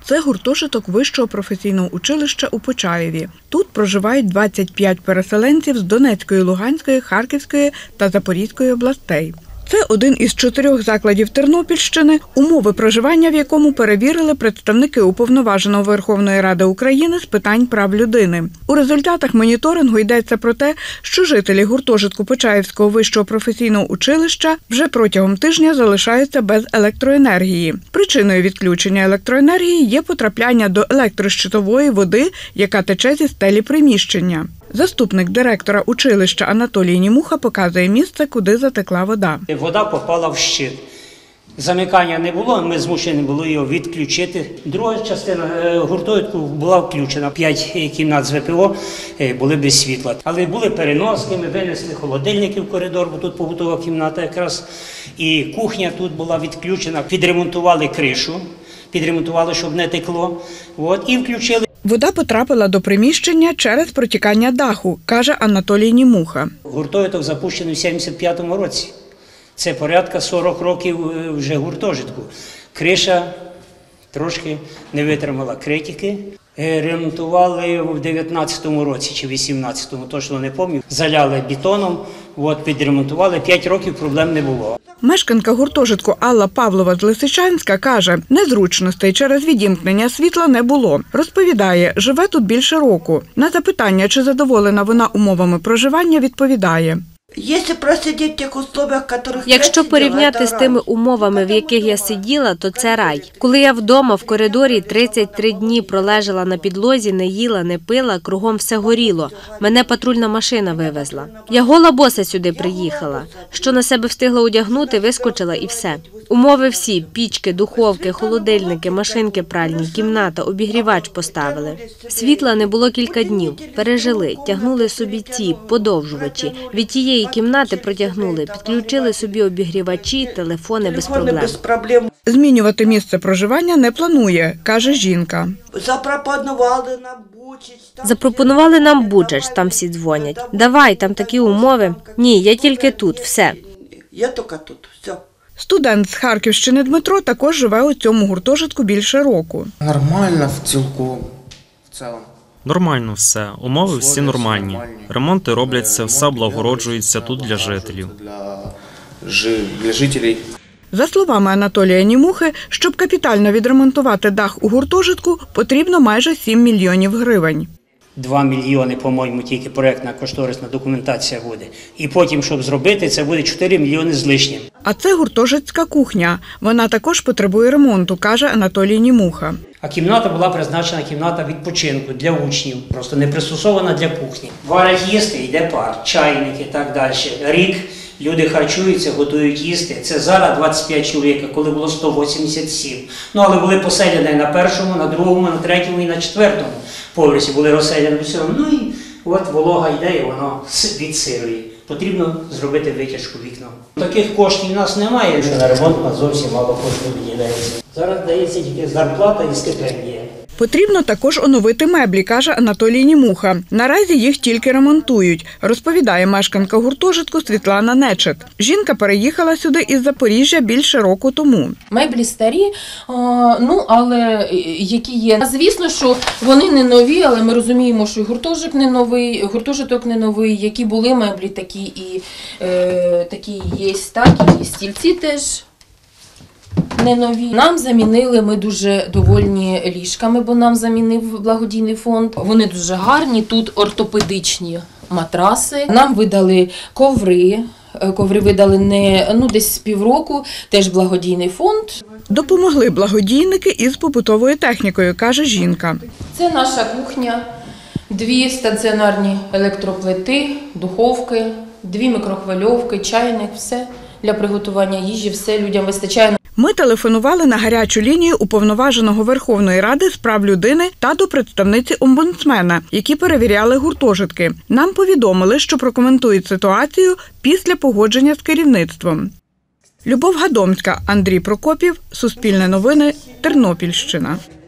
Це гуртожиток Вищого професійного училища у Почаєві. Тут проживають 25 переселенців з Донецької, Луганської, Харківської та Запорізької областей. Це один із 4 закладів Тернопільщини, умови проживання в якому перевірили представники Уповноваженого Верховної Ради України з питань прав людини. У результатах моніторингу йдеться про те, що жителі гуртожитку Почаївського вищого професійного училища вже протягом тижня залишаються без електроенергії. Причиною відключення електроенергії є потрапляння до електрощитової води, яка тече зі стелі приміщення. Заступник директора училища Анатолій Німуха показує місце, куди затекла вода. Вода попала в щит. Замикання не було, ми змушені були його відключити. Друга частина гуртожитку була включена. 5 кімнат з ВПО були без світла. Але були переноски, ми винесли холодильники в коридор, бо тут побутова кімната якраз. І кухня тут була відключена. Підремонтували кришу, щоб не текло. І включили. Вода потрапила до приміщення через протікання даху, каже Анатолій Німуха. Гуртожиток запущений в 75-му році. Це порядка 40 років вже гуртожитку. Криша трошки не витримала критики. Ремонтували в 19-му році чи 18-му, точно не пам'ятаю. Заляли бетоном, підремонтували, 5 років проблем не було. Мешканка гуртожитку Алла Павлова з Лисичанська каже, незручностей через відімкнення світла не було. Розповідає, живе тут більше року. На запитання, чи задоволена вона умовами проживання, відповідає. Якщо порівняти з тими умовами, в яких я сиділа, то це рай. Коли я вдома в коридорі 33 дні пролежала на підлозі, не їла, не пила, кругом все горіло. Мене патрульна машина вивезла. Я гола боса сюди приїхала. Що на себе встигла одягнути, вискочила і все. Умови всі – пічки, духовки, холодильники, машинки пральні, кімната, обігрівач поставили. Світла не було кілька днів. Пережили, тягнули собі ці подовжувачі. Від тієї кімнати протягнули, підключили собі обігрівачі, телефони без проблем. Змінювати місце проживання не планує, каже жінка. Запропонували нам Бучач, там всі дзвонять. Давай, там такі умови. Ні, я тільки тут, все. Я тільки тут, все. Студент з Харківщини Дмитро також живе у цьому гуртожитку більше року. Нормально в цілку, в цілому. Нормально все, умови всі нормальні. Ремонти робляться, все облагороджується тут для жителів. Для жителів. За словами Анатолія Німухи, щоб капітально відремонтувати дах у гуртожитку, потрібно майже 7 мільйонів гривень. 2 мільйони, по-моєму, тільки проєктна кошторисна документація буде. І потім, щоб зробити, це буде 4 мільйони з лишнім. А це гуртожитська кухня. Вона також потребує ремонту, каже Анатолій Німуха. А кімната була призначена кімната відпочинку для учнів, просто не пристосована для кухні. Варять їсти, йде пар, чайники і так далі. Рік люди харчуються, готують їсти. Це зараз 25 чоловік, коли було 187. Але були поселені на першому, на другому, на третьому і на четвертому поверсі були розселені в цьому. І волога йде і воно відсилює. Потрібно зробити витяжку вікна. Таких коштів у нас немає, що на ремонт у нас зовсім мало коштів виділяється. Зараз дається тільки зарплата і стипендія. Потрібно також оновити меблі, каже Анатолій Німуха. Наразі їх тільки ремонтують, розповідає мешканка гуртожитку Світлана Нечет. Жінка переїхала сюди із Запоріжжя більше року тому. Меблі старі, але які є. Звісно, що вони не нові, але ми розуміємо, що і гуртожиток не новий, які були меблі, такі є, і стільці теж. Не нові. Нам замінили, ми дуже довольні ліжками, бо нам замінив благодійний фонд. Вони дуже гарні, тут ортопедичні матраси. Нам видали коври. Коври видали десь з півроку, теж благодійний фонд. Допомогли благодійники із побутовою технікою, каже жінка. Це наша кухня, 2 стаціонарні електроплити, духовки, 2 мікрохвильовки, чайник, все для приготування їжі, все людям вистачає. Ми телефонували на гарячу лінію Уповноваженого Верховної Ради з прав людини та до представниці омбудсмена, які перевіряли гуртожитки. Нам повідомили, що прокоментують ситуацію після погодження з керівництвом. Любов Гадомська, Андрій Прокопів, Суспільне новини, Тернопільщина.